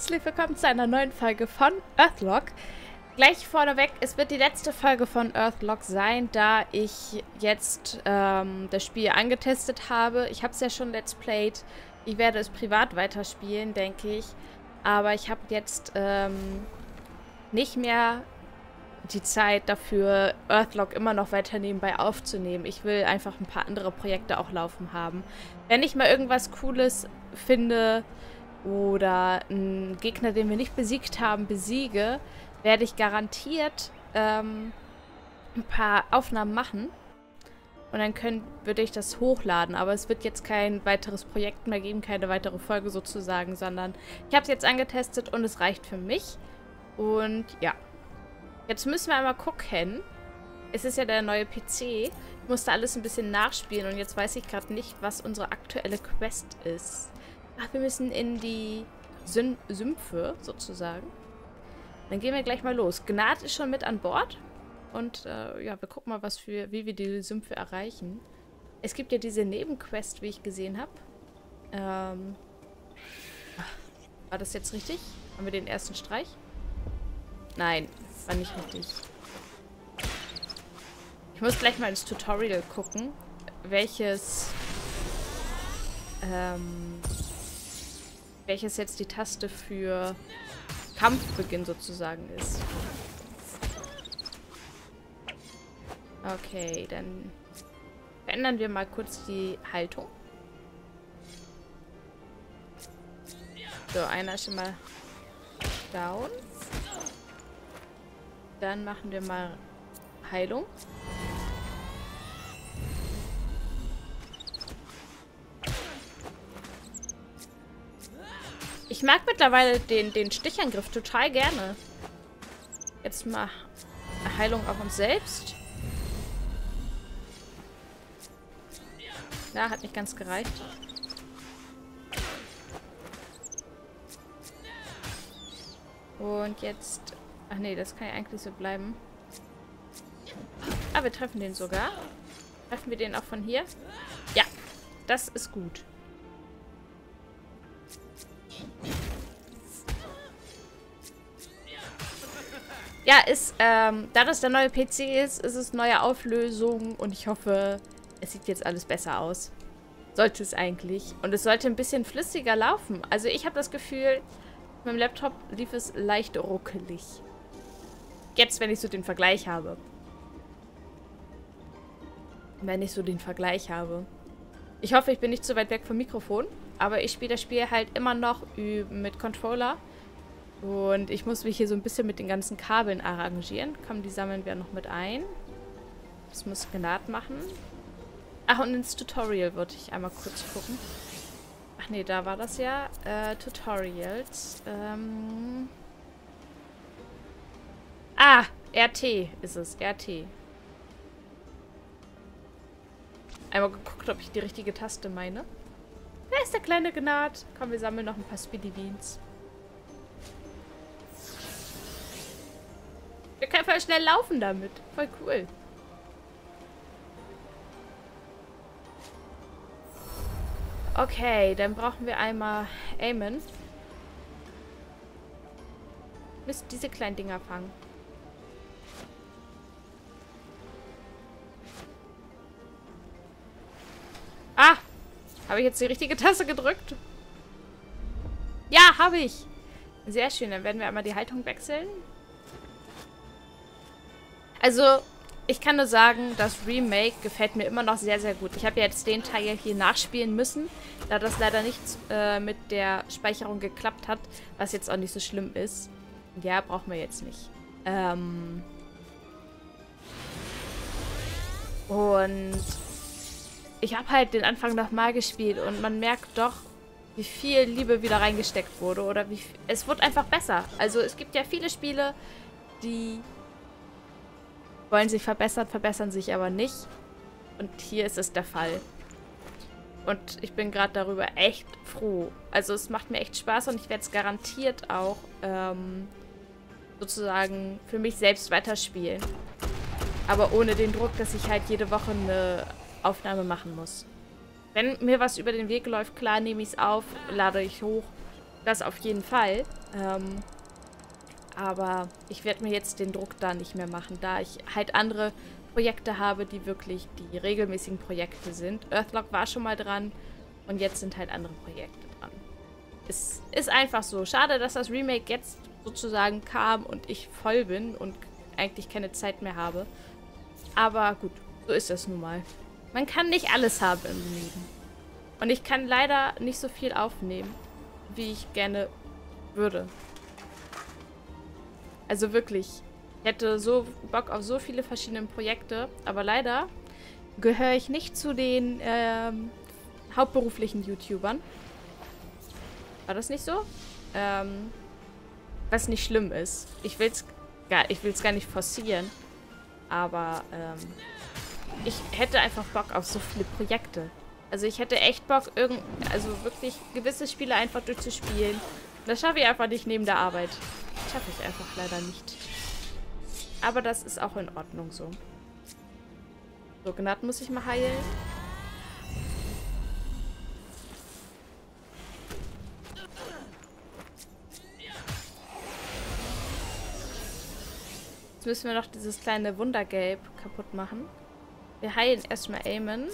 herzlich willkommen zu einer neuen Folge von Earthlock. Gleich vorneweg, es wird die letzte Folge von Earthlock sein, da ich jetzt das Spiel angetestet habe. Ich habe es ja schon Let's Played. Ich werde es privat weiterspielen, denke ich. Aber ich habe jetzt nicht mehr die Zeit dafür, Earthlock immer noch weiter nebenbei aufzunehmen. Ich will einfach ein paar andere Projekte auch laufen haben. Wenn ich mal irgendwas Cooles finde oder einen Gegner, den wir nicht besiegt haben, besiege, werde ich garantiert ein paar Aufnahmen machen. Und dann würde ich das hochladen. Aber es wird jetzt kein weiteres Projekt mehr geben, keine weitere Folge sozusagen, sondern ich habe es jetzt angetestet und es reicht für mich. Und ja. Jetzt müssen wir einmal gucken. Es ist ja der neue PC. Ich musste alles ein bisschen nachspielen und jetzt weiß ich gerade nicht, was unsere aktuelle Quest ist. Ach, wir müssen in die Sümpfe sozusagen. Dann gehen wir gleich mal los. Gnad ist schon mit an Bord. Und ja, wir gucken mal, wie wir die Sümpfe erreichen. Es gibt ja diese Nebenquest, wie ich gesehen habe. War das jetzt richtig? Haben wir den ersten Streich? Nein, war nicht richtig. Ich muss gleich mal ins Tutorial gucken, welches jetzt die Taste für Kampfbeginn sozusagen ist. Okay, dann verändern wir mal kurz die Haltung. So, einer ist schon mal down. Dann machen wir mal Heilung. Ich mag mittlerweile den Stichangriff total gerne. Jetzt mal Heilung auf uns selbst. Ja, hat nicht ganz gereicht. Und jetzt... Ach nee, das kann ja eigentlich so bleiben. Ah, wir treffen den sogar. Treffen wir den auch von hier? Ja, das ist gut. Ja, da das der neue PC ist, ist es neue Auflösung und ich hoffe, es sieht jetzt alles besser aus. Sollte es eigentlich. Und es sollte ein bisschen flüssiger laufen. Also ich habe das Gefühl, mit meinem Laptop lief es leicht ruckelig. Jetzt, wenn ich so den Vergleich habe. Ich hoffe, ich bin nicht zu weit weg vom Mikrofon. Aber ich spiele das Spiel halt immer noch mit Controller. Und ich muss mich hier so ein bisschen mit den ganzen Kabeln arrangieren. Komm, die sammeln wir noch mit ein. Das muss Gnad machen. Ach, und ins Tutorial würde ich einmal kurz gucken. Ach nee, da war das ja. Tutorials. Ah, RT ist es. RT. Einmal geguckt, ob ich die richtige Taste meine. Da ist der kleine Gnad. Komm, wir sammeln noch ein paar Speedy Beans. Wir können voll schnell laufen damit. Voll cool. Okay, dann brauchen wir einmal Aimen. Müssen diese kleinen Dinger fangen. Ah! Habe ich jetzt die richtige Taste gedrückt? Ja, habe ich! Sehr schön, dann werden wir einmal die Haltung wechseln. Also, ich kann nur sagen, das Remake gefällt mir immer noch sehr, sehr gut. Ich habe ja jetzt den Teil hier nachspielen müssen, da das leider nicht mit der Speicherung geklappt hat, was jetzt auch nicht so schlimm ist. Ja, brauchen wir jetzt nicht. Und ich habe halt den Anfang nochmal gespielt und man merkt doch, wie viel Liebe wieder reingesteckt wurde. Oder es wird einfach besser. Also es gibt ja viele Spiele, die wollen sich verbessern sich aber nicht. Und hier ist es der Fall. Und ich bin gerade darüber echt froh. Also es macht mir echt Spaß und ich werde es garantiert auch sozusagen für mich selbst weiterspielen. Aber ohne den Druck, dass ich halt jede Woche eine Aufnahme machen muss. Wenn mir was über den Weg läuft, klar nehme ich es auf, lade ich hoch. Das auf jeden Fall. Aber ich werde mir jetzt den Druck da nicht mehr machen, da ich halt andere Projekte habe, die wirklich die regelmäßigen Projekte sind. Earthlock war schon mal dran und jetzt sind halt andere Projekte dran. Es ist einfach so. Schade, dass das Remake jetzt sozusagen kam und ich voll bin und eigentlich keine Zeit mehr habe. Aber gut, so ist das nun mal. Man kann nicht alles haben im Leben. Und ich kann leider nicht so viel aufnehmen, wie ich gerne würde. Also wirklich, ich hätte so Bock auf so viele verschiedene Projekte, aber leider gehöre ich nicht zu den hauptberuflichen YouTubern. War das nicht so? Was nicht schlimm ist. Ich will's gar nicht forcieren. Aber ich hätte einfach Bock auf so viele Projekte. Also ich hätte echt Bock, also wirklich gewisse Spiele einfach durchzuspielen. Das schaffe ich einfach nicht neben der Arbeit. Das schaffe ich einfach leider nicht. Aber das ist auch in Ordnung so. So, Gnad muss ich mal heilen. Jetzt müssen wir noch dieses kleine Wundergelb kaputt machen. Wir heilen erstmal Eamon.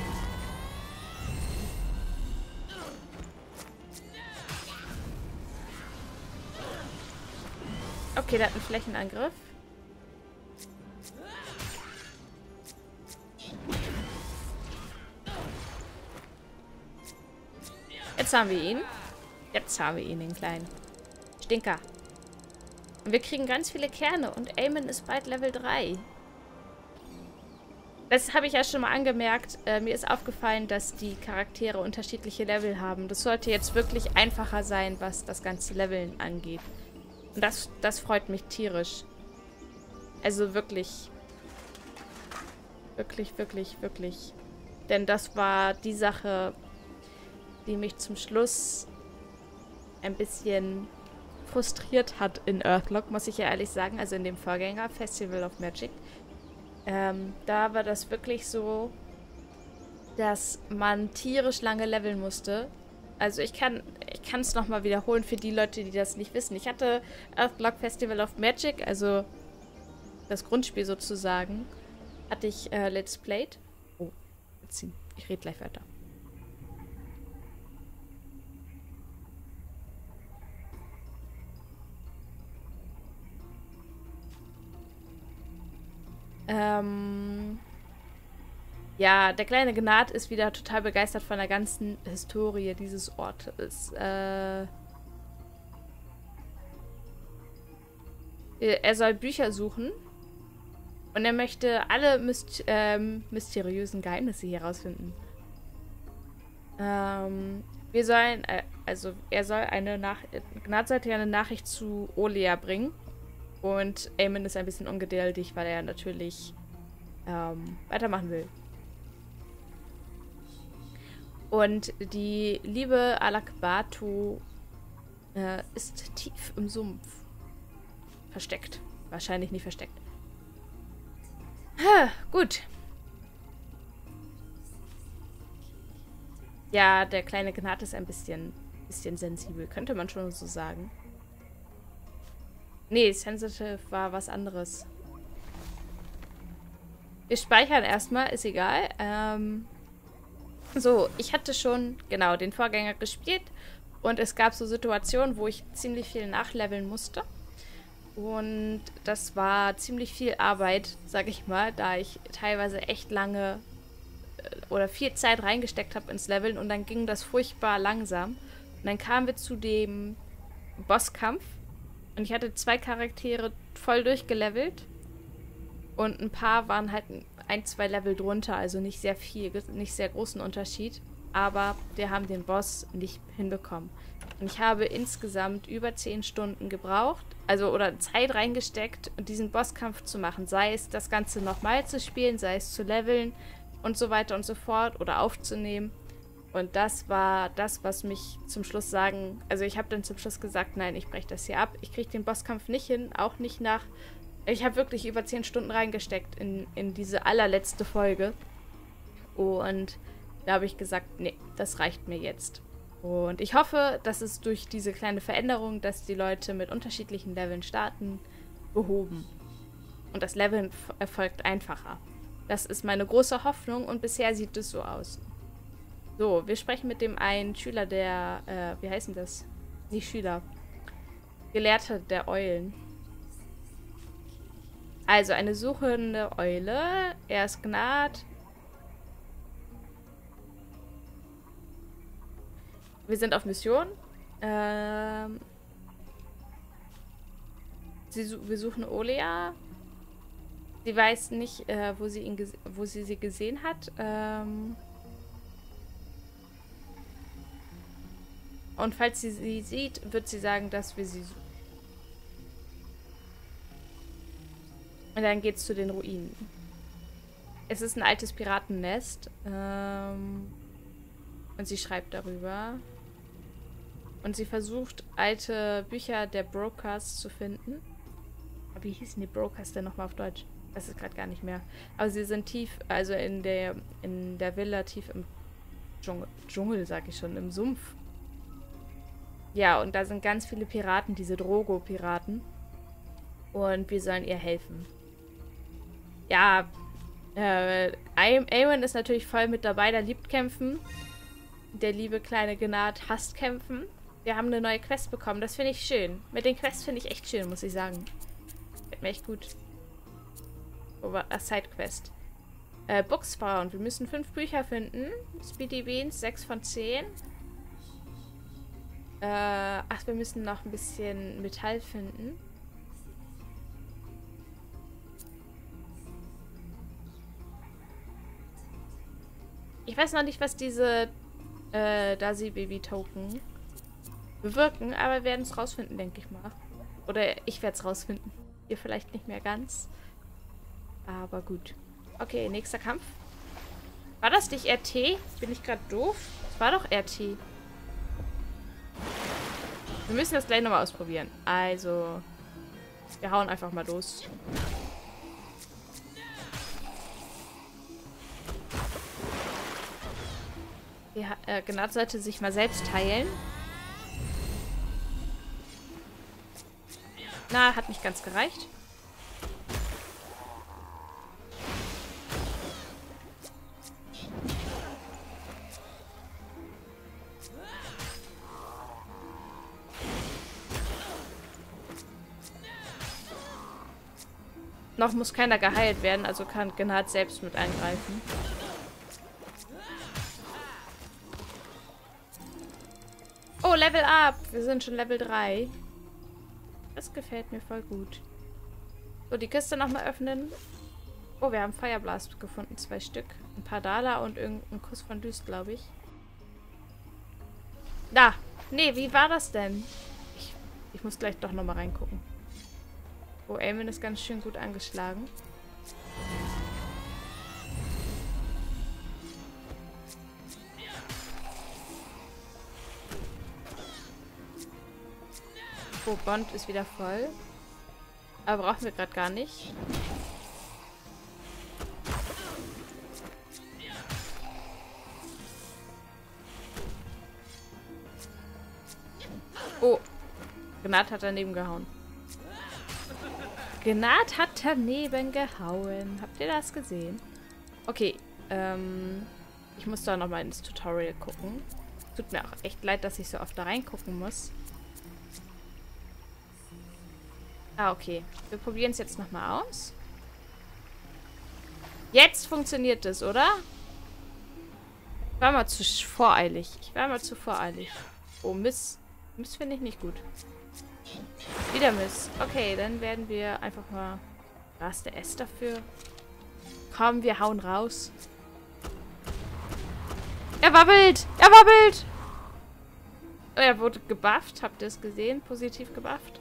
Okay, der hat einen Flächenangriff. Jetzt haben wir ihn. Jetzt haben wir ihn, den kleinen Stinker. Und wir kriegen ganz viele Kerne und Eamon ist bald Level 3. Das habe ich ja schon mal angemerkt. Mir ist aufgefallen, dass die Charaktere unterschiedliche Level haben. Das sollte jetzt wirklich einfacher sein, was das ganze Leveln angeht. Und das freut mich tierisch. Also wirklich. Wirklich, wirklich, wirklich. Denn das war die Sache, die mich zum Schluss ein bisschen frustriert hat in Earthlock, muss ich ja ehrlich sagen. Also in dem Vorgänger, Festival of Magic. Da war das wirklich so, dass man tierisch lange leveln musste. Also ich kann es nochmal wiederholen für die Leute, die das nicht wissen. Ich hatte Earthlock Festival of Magic, also das Grundspiel sozusagen, hatte ich Let's Played. Oh, ich rede gleich weiter. Ja, der kleine Gnad ist wieder total begeistert von der ganzen Historie dieses Ortes. Er soll Bücher suchen und er möchte alle mysteriösen Geheimnisse hier herausfinden. Wir sollen, er soll Gnad sollte ja eine Nachricht zu Olea bringen. Und Eamon ist ein bisschen ungeduldig, weil er natürlich weitermachen will. Und die liebe Alakbatu ist tief im Sumpf versteckt. Wahrscheinlich nicht versteckt. Gut. Ja, der kleine Gnad ist ein bisschen sensibel, könnte man schon so sagen. Nee, Sensitive war was anderes. Wir speichern erstmal, ist egal. So, ich hatte schon, genau, den Vorgänger gespielt. Und es gab so Situationen, wo ich ziemlich viel nachleveln musste. Und das war ziemlich viel Arbeit, sag ich mal, da ich teilweise echt lange oder viel Zeit reingesteckt habe ins Leveln. Und dann ging das furchtbar langsam. Und dann kamen wir zu dem Bosskampf. Und ich hatte 2 Charaktere voll durchgelevelt. Und ein paar waren halt 1, 2 Level drunter. Also nicht sehr viel, nicht sehr großen Unterschied. Aber wir haben den Boss nicht hinbekommen. Und ich habe insgesamt über 10 Stunden gebraucht. Also, oder Zeit reingesteckt, diesen Bosskampf zu machen. Sei es das Ganze nochmal zu spielen, sei es zu leveln und so weiter und so fort. Oder aufzunehmen. Und das war das, was mich zum Schluss sagen... Also ich habe dann zum Schluss gesagt, nein, ich breche das hier ab. Ich kriege den Bosskampf nicht hin, auch nicht nach... Ich habe wirklich über 10 Stunden reingesteckt in diese allerletzte Folge. Und da habe ich gesagt, nee, das reicht mir jetzt. Und ich hoffe, dass es durch diese kleine Veränderung, dass die Leute mit unterschiedlichen Leveln starten, behoben. Und das Leveln erfolgt einfacher. Das ist meine große Hoffnung und bisher sieht es so aus. So, wir sprechen mit dem einen Schüler der, wie heißt denn das? Nicht Schüler. Gelehrter der Eulen. Also, eine suchende Eule. Er ist Gnad. Wir sind auf Mission. Wir suchen Olea. Sie weiß nicht, wo sie sie gesehen hat. Und falls sie sieht, wird sie sagen, dass wir sie suchen. Und dann geht's zu den Ruinen. Es ist ein altes Piratennest. Und sie schreibt darüber. Und sie versucht, alte Bücher der Brokers zu finden. Aber wie hießen die Brokers denn nochmal auf Deutsch? Das ist gerade gar nicht mehr. Aber sie sind tief, also in der Villa tief im Dschungel, sag ich schon, im Sumpf. Ja, und da sind ganz viele Piraten, diese Drogo-Piraten. Und wir sollen ihr helfen. Ja, Eamon ist natürlich voll mit dabei, der liebt kämpfen. Der liebe kleine Gnad hasst kämpfen. Wir haben eine neue Quest bekommen, das finde ich schön. Mit den Quests finde ich echt schön, muss ich sagen. Gefällt mir echt gut. Sidequest. Buchsfrauen. Wir müssen 5 Bücher finden. Speedy Beans, 6 von 10. Ach, wir müssen noch ein bisschen Metall finden. Ich weiß noch nicht, was diese Daisy-Baby-Token bewirken, aber wir werden es rausfinden, denke ich mal. Oder ich werde es rausfinden. Ihr vielleicht nicht mehr ganz. Aber gut. Okay, nächster Kampf. War das nicht RT? Bin ich gerade doof? Das war doch RT. Wir müssen das gleich nochmal ausprobieren. Also, wir hauen einfach mal los. Gnad sollte sich mal selbst heilen. Na, hat nicht ganz gereicht. Noch muss keiner geheilt werden, also kann Gnad selbst mit eingreifen. Oh, Level up! Wir sind schon Level 3. Das gefällt mir voll gut. So, die Kiste nochmal öffnen. Oh, wir haben Fireblast gefunden. 2 Stück. Ein paar Dala und irgendein Kuss von Düst, glaube ich. Da! Nee, wie war das denn? Ich muss gleich doch nochmal reingucken. Oh, Eamon ist ganz schön gut angeschlagen. Oh, Bond ist wieder voll. Aber brauchen wir gerade gar nicht. Oh, Gnad hat daneben gehauen. Gnad hat daneben gehauen. Habt ihr das gesehen? Okay, ich muss da nochmal ins Tutorial gucken. Tut mir auch echt leid, dass ich so oft da reingucken muss. Ah, okay. Wir probieren es jetzt nochmal aus. Jetzt funktioniert es, oder? Ich war mal zu voreilig. Oh, Miss. Miss finde ich nicht gut. Wieder Miss. Okay, dann werden wir einfach mal... Da ist der S dafür. Komm, wir hauen raus. Er wabbelt! Er wabbelt! Oh, er wurde gebufft. Habt ihr es gesehen? Positiv gebufft.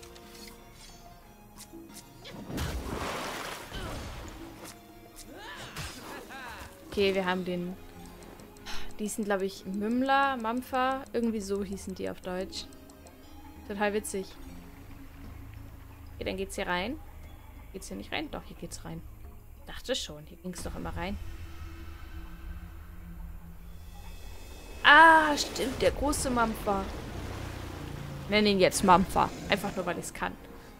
Okay, wir haben den... Die hießen, glaube ich, Mümmler, Mampfer. Irgendwie so hießen die auf Deutsch. Total witzig. Okay, dann geht's hier rein. Geht's hier nicht rein? Doch, hier geht's rein. Dachte schon, hier ging's doch immer rein. Ah, Ja, stimmt, der große Mampfer. Nenne ihn jetzt Mampfer. Einfach nur, weil ich es kann.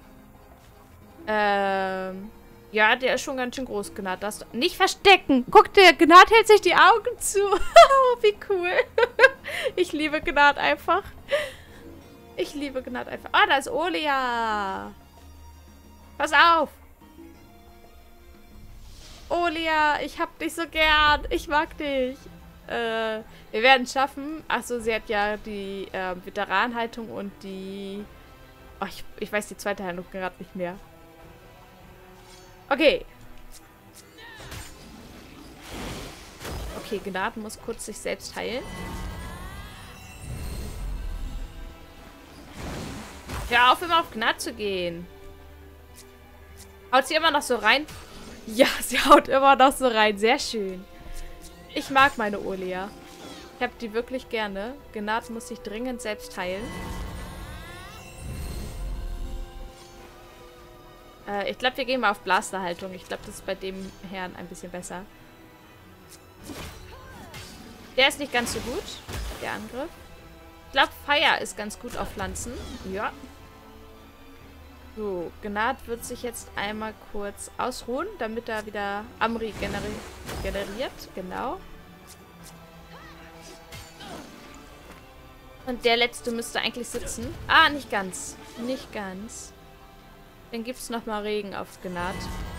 Ja, der ist schon ganz schön groß, Gnad. Das nicht verstecken. Guck, der Gnad hält sich die Augen zu. Wie cool. Ich liebe Gnad einfach. Ich liebe Gnad einfach. Ah, da ist Olia. Pass auf. Olia, ich hab dich so gern. Ich mag dich. Wir werden es schaffen. Achso, sie hat ja die Veteranenhaltung und die... Oh, ich weiß die zweite Haltung gerade nicht mehr. Okay. Okay, Gnad muss kurz sich selbst heilen. Hör auf, immer auf Gnad zu gehen. Haut sie immer noch so rein? Ja, sie haut immer noch so rein. Sehr schön. Ich mag meine Olia. Ich habe die wirklich gerne. Gnad muss sich dringend selbst heilen. Ich glaube, wir gehen mal auf Blasterhaltung. Ich glaube, das ist bei dem Herrn ein bisschen besser. Der ist nicht ganz so gut, der Angriff. Ich glaube, Fire ist ganz gut auf Pflanzen. Ja. So, Gnad wird sich jetzt einmal kurz ausruhen, damit er wieder Amri generiert. Genau. Und der letzte müsste eigentlich sitzen. Ah, nicht ganz. Nicht ganz. Dann gibt es nochmal Regen auf Gnad.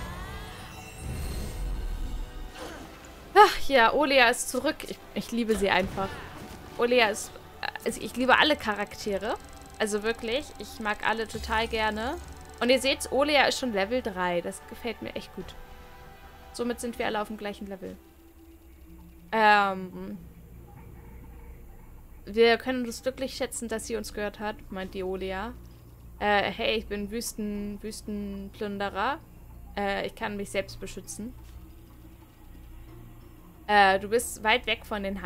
Ach ja, Olia ist zurück. Ich liebe sie einfach. Olia ist... Also ich liebe alle Charaktere. Also wirklich, ich mag alle total gerne. Und ihr seht, Olia ist schon Level 3. Das gefällt mir echt gut. Somit sind wir alle auf dem gleichen Level. Wir können uns glücklich schätzen, dass sie uns gehört hat, meint die Olia. Hey, ich bin Wüstenplünderer. Ich kann mich selbst beschützen. Du bist weit weg von den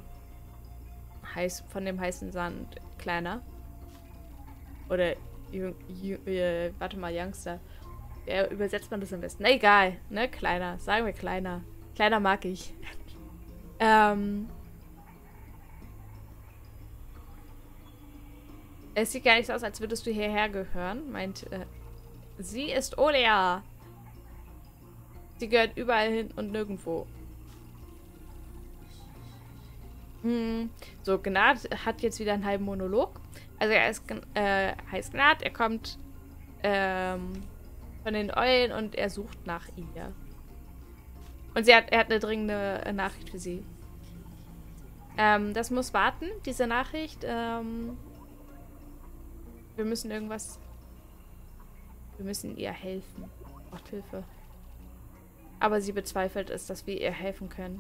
von dem heißen Sand, Kleiner. Oder, warte mal, Youngster. Ja, übersetzt man das am besten? Na, egal, ne, Kleiner. Sagen wir Kleiner. Kleiner mag ich. Es sieht gar nicht so aus, als würdest du hierher gehören, meint, sie ist Olia. Sie gehört überall hin und nirgendwo. So, Gnad hat jetzt wieder einen halben Monolog. Also er ist, heißt Gnad, er kommt von den Eulen und er sucht nach ihr. Und er hat eine dringende Nachricht für sie. Das muss warten, diese Nachricht. Wir müssen irgendwas... Wir müssen ihr helfen. Gott, Hilfe. Aber sie bezweifelt es, dass wir ihr helfen können.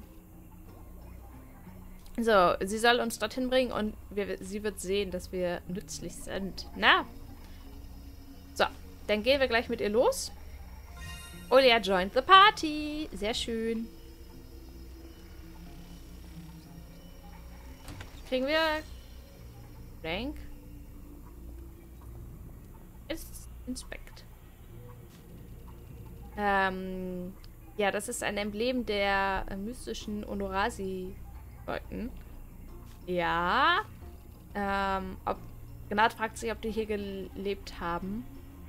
So, sie soll uns dorthin bringen und sie wird sehen, dass wir nützlich sind. Na? So, dann gehen wir gleich mit ihr los. Olia joined the party. Sehr schön. Kriegen wir Rank? Ist Inspect. Ja, das ist ein Emblem der mystischen Onorasi-Leuten. Ja. Gnad fragt sich, ob die hier gelebt haben.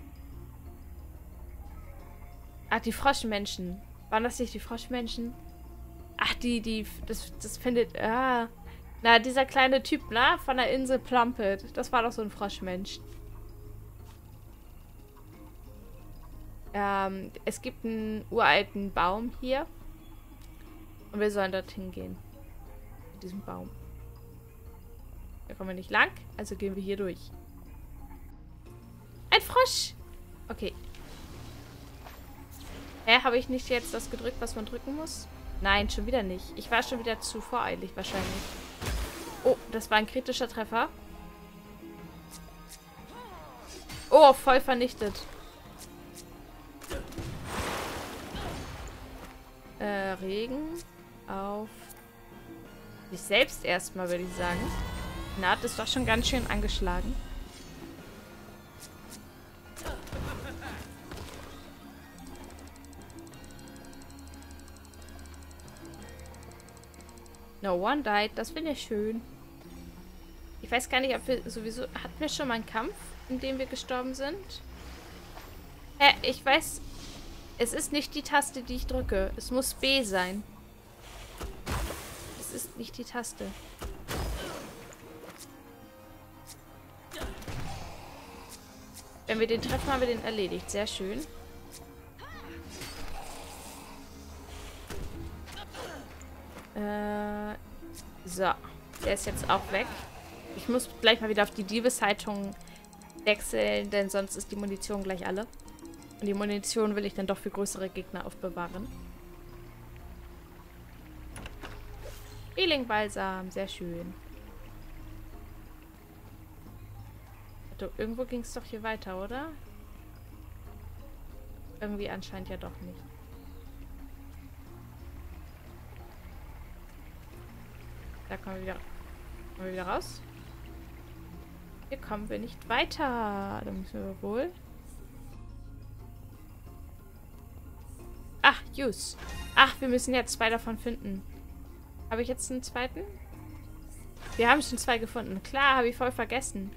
Ach, die Froschmenschen. Waren das nicht die Froschmenschen? Ach, das findet... Ah. Na, dieser kleine Typ, na, von der Insel Plumpet. Das war doch so ein Froschmensch. Es gibt einen uralten Baum hier. Und wir sollen dorthin gehen. Mit diesem Baum. Da kommen wir nicht lang, also gehen wir hier durch. Ein Frosch! Okay. Hä, habe ich nicht jetzt das gedrückt, was man drücken muss? Nein, schon wieder nicht. Ich war schon wieder zu voreilig wahrscheinlich. Oh, das war ein kritischer Treffer. Oh, voll vernichtet. Regen auf sich selbst erstmal, würde ich sagen. Gnad ist doch schon ganz schön angeschlagen. No one died. Das finde ich schön. Ich weiß gar nicht, ob wir sowieso... Hatten wir schon mal einen Kampf, in dem wir gestorben sind? Ich weiß... Es ist nicht die Taste, die ich drücke. Es muss B sein. Es ist nicht die Taste. Wenn wir den treffen, haben wir den erledigt. Sehr schön. So. Der ist jetzt auch weg. Ich muss gleich mal wieder auf die Diebesheitung wechseln, denn sonst ist die Munition gleich alle. Und die Munition will ich dann doch für größere Gegner aufbewahren. Healing-Balsam. Sehr schön. Irgendwo ging es doch hier weiter, oder? Irgendwie anscheinend ja doch nicht. Da kommen wir wieder raus. Hier kommen wir nicht weiter. Da müssen wir wohl... Ach, Use. Ach, wir müssen jetzt 2 davon finden. Habe ich jetzt einen zweiten? Wir haben schon 2 gefunden. Klar, habe ich voll vergessen.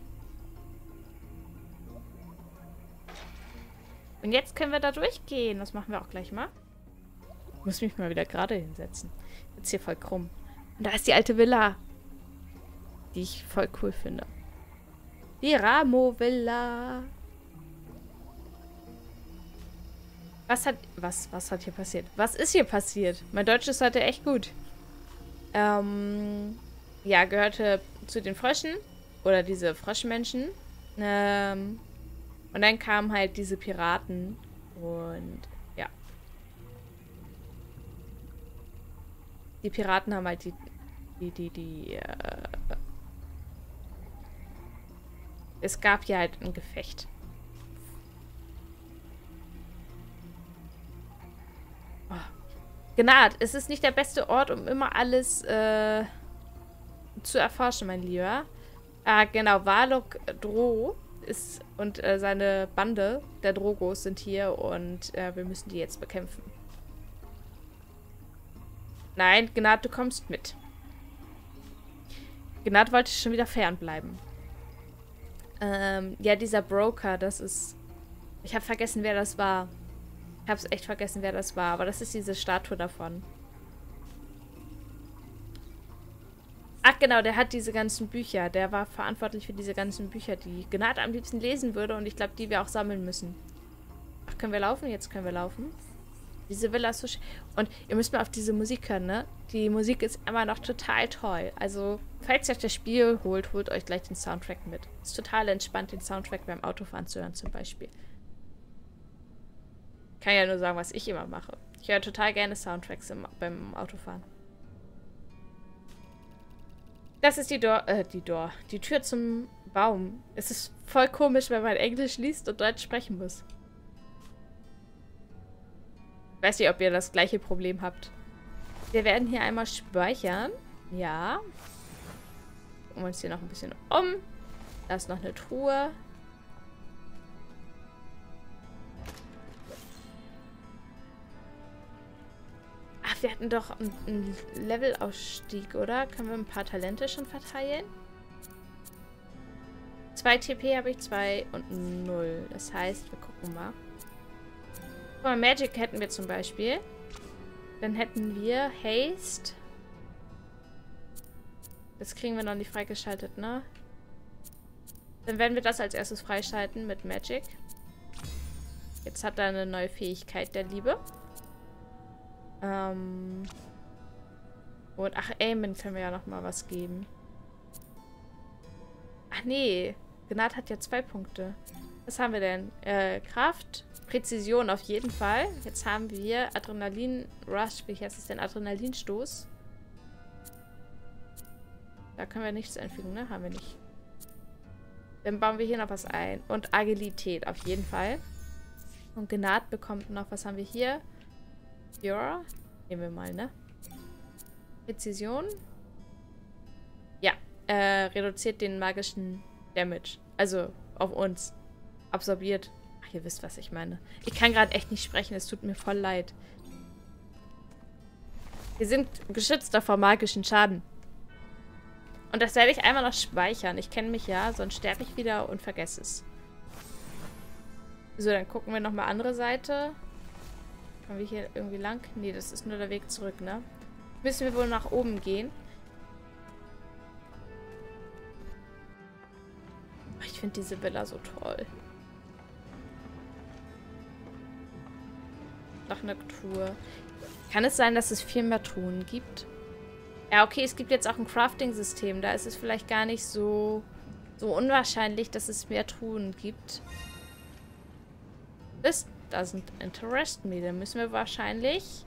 Und jetzt können wir da durchgehen. Das machen wir auch gleich mal. Ich muss mich mal wieder gerade hinsetzen. Jetzt hier voll krumm. Und da ist die alte Villa. Die ich voll cool finde. Die Ramo-Villa. Was hat hier passiert? Was ist hier passiert? Mein Deutsch ist heute echt gut. Ja, gehörte zu den Fröschen. Oder diese Froschmenschen. Und dann kamen halt diese Piraten. Und ja. Die Piraten haben halt es gab hier halt ein Gefecht. Oh. Gnad, es ist nicht der beste Ort, um immer alles zu erforschen, mein Lieber. Ah, genau, Varlok Droh ist und seine Bande der Drogos sind hier und wir müssen die jetzt bekämpfen. Nein, Gnad, du kommst mit. Gnad wollte schon wieder fernbleiben. Ja, dieser Broker, das ist... Ich habe vergessen, wer das war. Ich habe es echt vergessen, wer das war. Aber das ist diese Statue davon. Ach genau, der hat diese ganzen Bücher. Der war verantwortlich für diese ganzen Bücher, die Gnad am liebsten lesen würde. Und ich glaube, die wir auch sammeln müssen. Ach, können wir laufen? Jetzt können wir laufen. Diese Villa ist so schön. Und ihr müsst mal auf diese Musik hören, ne? Die Musik ist immer noch total toll. Also, falls ihr euch das Spiel holt, holt euch gleich den Soundtrack mit. Ist total entspannt, den Soundtrack beim Autofahren zu hören zum Beispiel. Ich kann ja nur sagen, was ich immer mache. Ich höre total gerne Soundtracks beim Autofahren. Das ist die Tür zum Baum. Es ist voll komisch, wenn man Englisch liest und Deutsch sprechen muss. Ich weiß nicht, ob ihr das gleiche Problem habt. Wir werden hier einmal speichern. Ja. Gucken wir uns hier noch ein bisschen um. Da ist noch eine Truhe. Ach, wir hatten doch einen Levelausstieg, oder? Können wir ein paar Talente schon verteilen? 2 TP habe ich, 2 und 0. Das heißt, wir gucken mal. Guck mal, Magic hätten wir zum Beispiel. Dann hätten wir Haste. Das kriegen wir noch nicht freigeschaltet, ne? Dann werden wir das als erstes freischalten mit Magic. Jetzt hat er eine neue Fähigkeit, der Liebe. Und ach, Aimen können wir ja noch mal was geben. Ach nee, Gnad hat ja 2 Punkte. Was haben wir denn? Kraft, Präzision auf jeden Fall. Jetzt haben wir Adrenalin Rush. Wie heißt es denn? Adrenalinstoß. Da können wir nichts einfügen, ne? Haben wir nicht. Dann bauen wir hier noch was ein. Und Agilität auf jeden Fall. Und Gnad bekommt noch, was haben wir hier? Ja. Nehmen wir mal, ne? Präzision. Ja. Reduziert den magischen Damage. Also auf uns. Absorbiert. Ach, ihr wisst, was ich meine. Ich kann gerade echt nicht sprechen. Es tut mir voll leid. Wir sind geschützt vor magischen Schaden. Und das werde ich einmal noch speichern. Ich kenne mich ja, sonst sterbe ich wieder und vergesse es. So, dann gucken wir nochmal andere Seite. Kommen wir hier irgendwie lang? Nee, das ist nur der Weg zurück, ne? Müssen wir wohl nach oben gehen. Ich finde diese Villa so toll. Noch eine Tour. Kann es sein, dass es viel mehr Truhen gibt? Ja, okay, es gibt jetzt auch ein Crafting-System. Da ist es vielleicht gar nicht so unwahrscheinlich, dass es mehr Truhen gibt. This doesn't interest me. Dann müssen wir wahrscheinlich...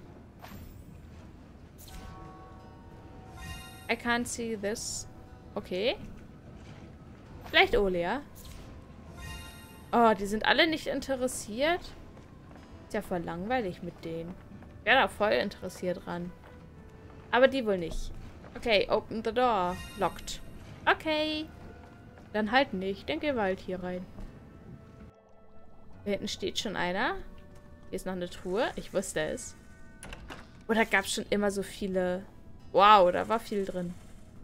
I can't see this. Okay. Vielleicht Olea. Oh, die sind alle nicht interessiert. Ist ja voll langweilig mit denen. Ich wäre da voll interessiert dran. Aber die wohl nicht. Okay, open the door. Locked. Okay. Dann halt nicht. Dann gehen wir halt hier rein. Da hinten steht schon einer. Hier ist noch eine Truhe. Ich wusste es. Oder gab es schon immer so viele... Wow, da war viel drin.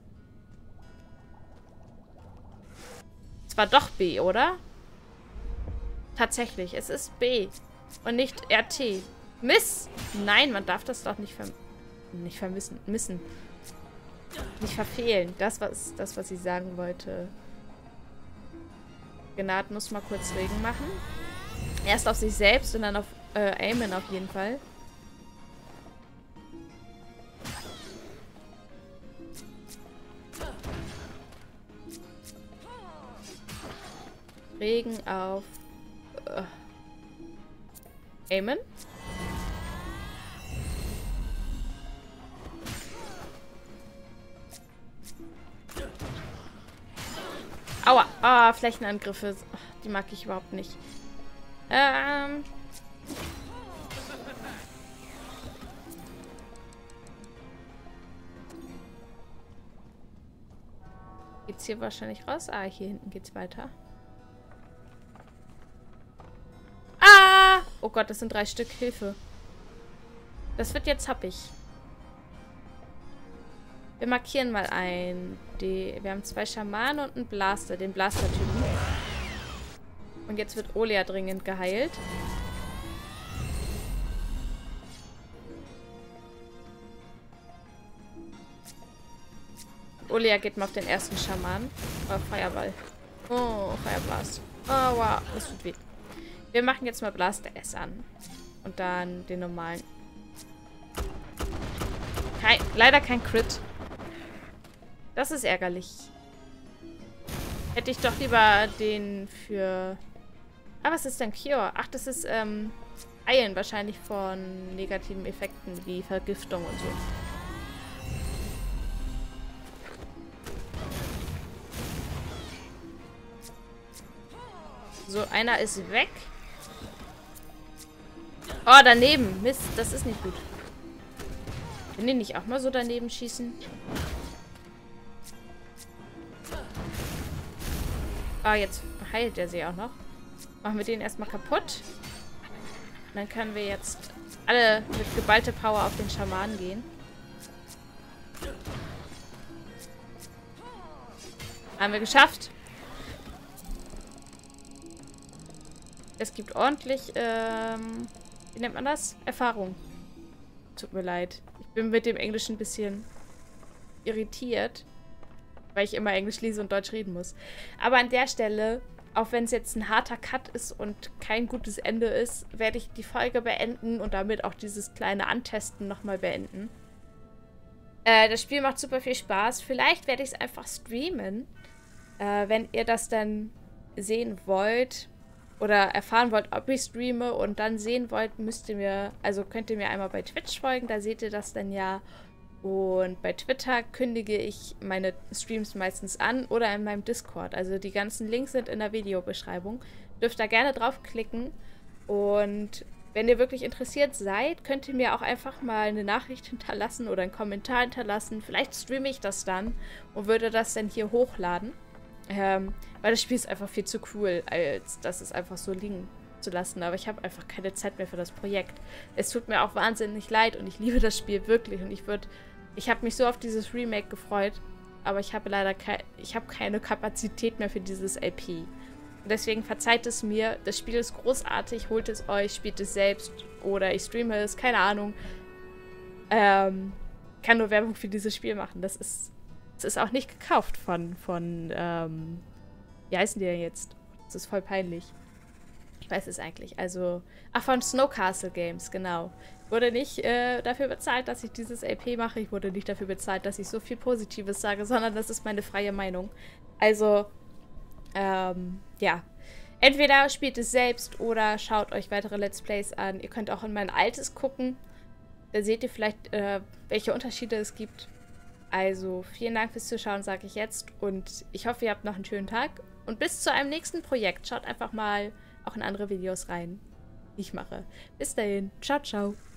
Es war doch B, oder? Tatsächlich, es ist B. Und nicht RT. Miss! Nein, man darf das doch nicht vermissen. Missen. Nicht verfehlen. Das, was ich sagen wollte. Gnad muss mal kurz Regen machen. Erst auf sich selbst und dann auf Aimen auf jeden Fall. Regen auf Aimen. Aua. Ah, Flächenangriffe. Ach, die mag ich überhaupt nicht. Geht's hier wahrscheinlich raus? Ah, hier hinten geht's weiter. Ah! Oh Gott, das sind 3 Stück. Hilfe. Das wird jetzt happig. Wir markieren mal ein. Wir haben 2 Schamanen und einen Blaster. Den Blaster-Typen. Und jetzt wird Olea dringend geheilt. Olea geht mal auf den ersten Schaman. Oh, Feuerball. Oh, Feuerblast. Oh, wow. Das tut weh. Wir machen jetzt mal Blaster S an. Und dann den normalen. Leider kein Crit. Das ist ärgerlich. Hätte ich doch lieber den für... Ah, was ist denn Cure? Ach, das ist Heilen wahrscheinlich von negativen Effekten wie Vergiftung und so. So, einer ist weg. Oh, daneben. Mist, das ist nicht gut. Können die nicht auch mal so daneben schießen? Ah, jetzt heilt er sie auch noch. Machen wir den erstmal kaputt. Und dann können wir jetzt alle mit geballter Power auf den Schamanen gehen. Haben wir geschafft. Es gibt ordentlich, wie nennt man das? Erfahrung. Tut mir leid. Ich bin mit dem Englisch ein bisschen irritiert, weil ich immer Englisch lese und Deutsch reden muss. Aber an der Stelle, auch wenn es jetzt ein harter Cut ist und kein gutes Ende ist, werde ich die Folge beenden und damit auch dieses kleine Antesten nochmal beenden. Das Spiel macht super viel Spaß. Vielleicht werde ich es einfach streamen, wenn ihr das dann sehen wollt oder erfahren wollt, ob ich streame und dann sehen wollt, könnt ihr mir einmal bei Twitch folgen, da seht ihr das dann ja. Und bei Twitter kündige ich meine Streams meistens an oder in meinem Discord. Also die ganzen Links sind in der Videobeschreibung. Dürft da gerne draufklicken. Und wenn ihr wirklich interessiert seid, könnt ihr mir auch einfach mal eine Nachricht hinterlassen oder einen Kommentar hinterlassen. Vielleicht streame ich das dann und würde das dann hier hochladen. Weil das Spiel ist einfach viel zu cool, als dass es einfach so liegen zu lassen. Aber ich habe einfach keine Zeit mehr für das Projekt. Es tut mir auch wahnsinnig leid und ich liebe das Spiel wirklich. Und ich habe mich so auf dieses Remake gefreut. aber ich habe leider keine Kapazität mehr für dieses LP. Deswegen verzeiht es mir, das Spiel ist großartig, holt es euch, spielt es selbst oder ich streame es, keine Ahnung. Kann nur Werbung für dieses Spiel machen. Das ist auch nicht gekauft von wie heißen die denn jetzt? Das ist voll peinlich. Ich weiß es eigentlich. Also, von Snowcastle Games, genau. Ich wurde nicht dafür bezahlt, dass ich dieses LP mache. Ich wurde nicht dafür bezahlt, dass ich so viel Positives sage, sondern das ist meine freie Meinung. Also, ja. Entweder spielt es selbst oder schaut euch weitere Let's Plays an. Ihr könnt auch in mein altes gucken. Da seht ihr vielleicht, welche Unterschiede es gibt. Also, vielen Dank fürs Zuschauen, sage ich jetzt. Und ich hoffe, ihr habt noch einen schönen Tag. Und bis zu einem nächsten Projekt. Schaut einfach mal auch in andere Videos rein, die ich mache. Bis dahin. Ciao, ciao.